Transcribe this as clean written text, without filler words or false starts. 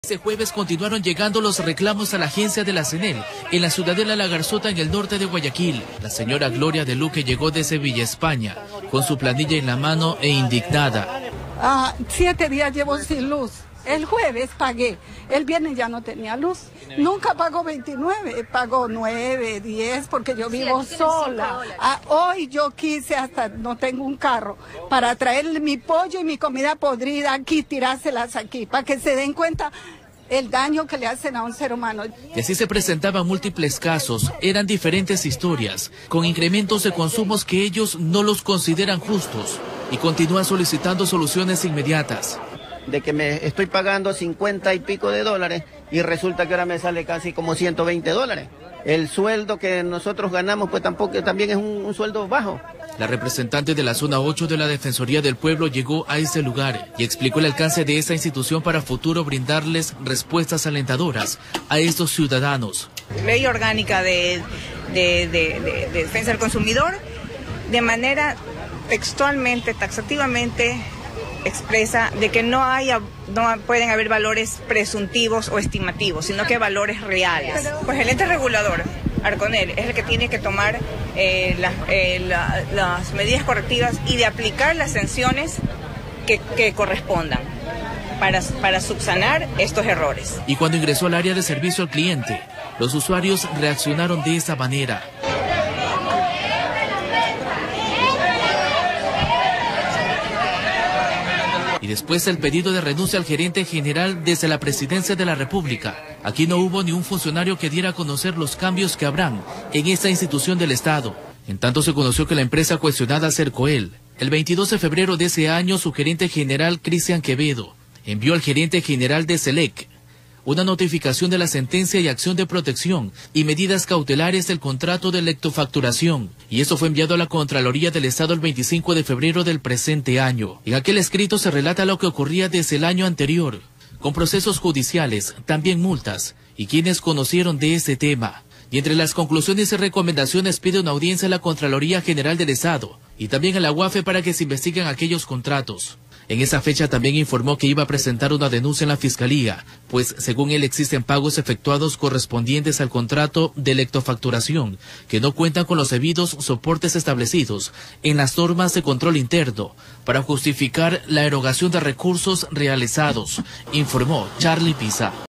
Este jueves continuaron llegando los reclamos a la agencia de la CNEL en la ciudadela La Garzota, en el norte de Guayaquil. La señora Gloria de Luque llegó desde Villa España con su planilla en la mano e indignada. 7 días llevo sin luz. El jueves pagué, el viernes ya no tenía luz. Nunca pago 29, pago 9, 10 porque yo vivo sola. Hoy yo quise, hasta no tengo un carro, para traer mi pollo y mi comida podrida aquí, tirárselas aquí, para que se den cuenta el daño que le hacen a un ser humano. Y así se presentaban múltiples casos, eran diferentes historias, con incrementos de consumos que ellos no los consideran justos y continúan solicitando soluciones inmediatas. De que me estoy pagando 50 y pico de dólares y resulta que ahora me sale casi como 120 dólares. El sueldo que nosotros ganamos pues también es un sueldo bajo. La representante de la zona 8 de la Defensoría del Pueblo llegó a ese lugar y explicó el alcance de esa institución para futuro brindarles respuestas alentadoras a estos ciudadanos. Ley orgánica de defensa del consumidor, de manera textualmente, taxativamente, expresa de que no pueden haber valores presuntivos o estimativos, sino que valores reales. Pues el ente regulador, Arconel, es el que tiene que tomar las medidas correctivas y de aplicar las sanciones que correspondan para subsanar estos errores. Y cuando ingresó al área de servicio al cliente, los usuarios reaccionaron de esa manera. Y después el pedido de renuncia al gerente general desde la Presidencia de la República. Aquí no hubo ni un funcionario que diera a conocer los cambios que habrán en esta institución del Estado. En tanto se conoció que la empresa cuestionada Cercoel, el 22 de febrero de ese año, su gerente general, Cristian Quevedo, envió al gerente general de Selec una notificación de la sentencia y acción de protección y medidas cautelares del contrato de lectofacturación, y eso fue enviado a la Contraloría del Estado el 25 de febrero del presente año. En aquel escrito se relata lo que ocurría desde el año anterior, con procesos judiciales, también multas, y quienes conocieron de ese tema. Y entre las conclusiones y recomendaciones pide una audiencia a la Contraloría General del Estado y también a la UAFE para que se investiguen aquellos contratos. En esa fecha también informó que iba a presentar una denuncia en la Fiscalía, pues según él existen pagos efectuados correspondientes al contrato de lectofacturación que no cuentan con los debidos soportes establecidos en las normas de control interno para justificar la erogación de recursos realizados, informó Charlie Pisa.